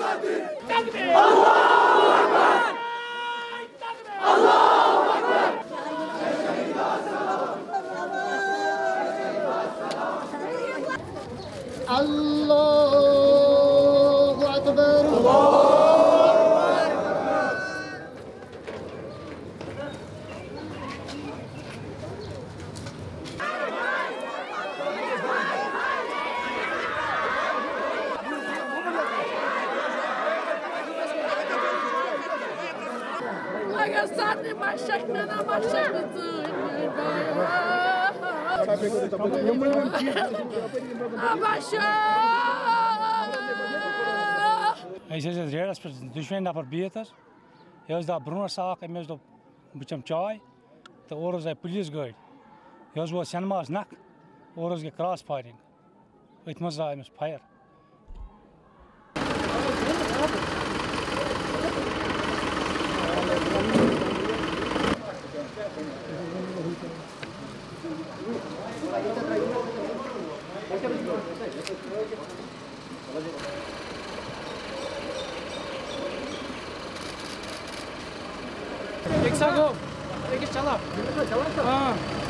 Allahu Akbar. Radius पे दुश्मन नफर बिहत यह दा ब्रोस अख अमें दोप बह चम चाय तो और आए पुलिस गाड़ी यह वो सनमास नख और गई क्रॉस फायरिंग अथ मज आव अमिस फायर एक चला हाँ